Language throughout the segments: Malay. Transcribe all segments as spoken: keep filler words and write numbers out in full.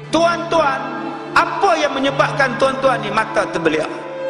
Tuan-tuan, apa yang menyebabkan tuan-tuan ni mata terbeliak?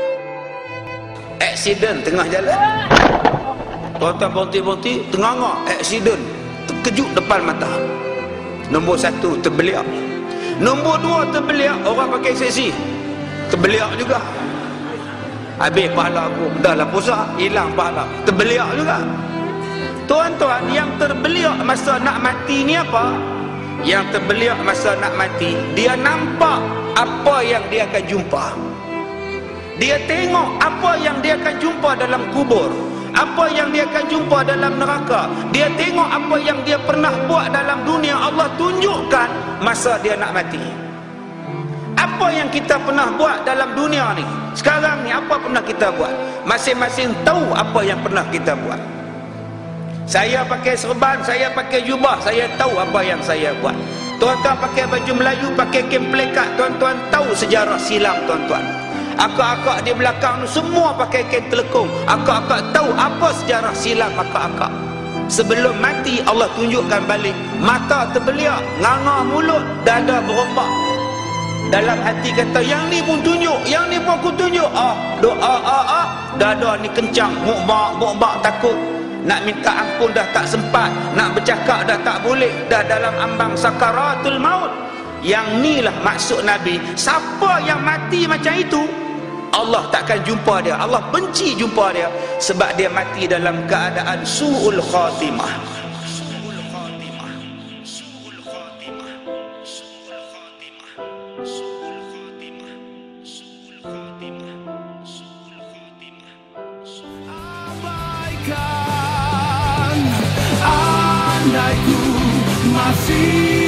Aksiden tengah jalan. Tuan-tuan berhenti-berhenti, tengah-tengah aksiden, terkejut depan mata. Nombor satu, terbeliak. Nombor dua, terbeliak, orang pakai seksi, terbeliak juga. Habis pahala aku, dah lah puasa, hilang pahala, terbeliak juga. Tuan-tuan, yang terbeliak masa nak mati ni apa? Yang terbeliak masa nak mati, dia nampak apa yang dia akan jumpa. Dia tengok apa yang dia akan jumpa dalam kubur, apa yang dia akan jumpa dalam neraka. Dia tengok apa yang dia pernah buat dalam dunia, Allah tunjukkan masa dia nak mati. Apa yang kita pernah buat dalam dunia ni, sekarang ni apa pernah kita buat? Masing-masing tahu apa yang pernah kita buat. Saya pakai serban, saya pakai jubah, saya tahu apa yang saya buat. Tuan-tuan pakai baju Melayu, pakai kain pelekat, tuan-tuan tahu sejarah silam tuan-tuan. Akak-akak di belakang tu semua pakai kain telekung. Akak-akak tahu apa sejarah silam akak-akak. Sebelum mati Allah tunjukkan balik, mata terbeliak, nganga mulut, dada berombak. Dalam hati kata, yang ni pun tunjuk, yang ni pun aku tunjuk. Ah, doa ah ah, dada ni kencang, mukbak mukbak takut. Nak minta ampun dah tak sempat, nak bercakap dah tak boleh, dah dalam ambang sakaratul maut. Yang inilah maksud Nabi, siapa yang mati macam itu, Allah takkan jumpa dia, Allah benci jumpa dia, sebab dia mati dalam keadaan su'ul khatimah. Andai ku masih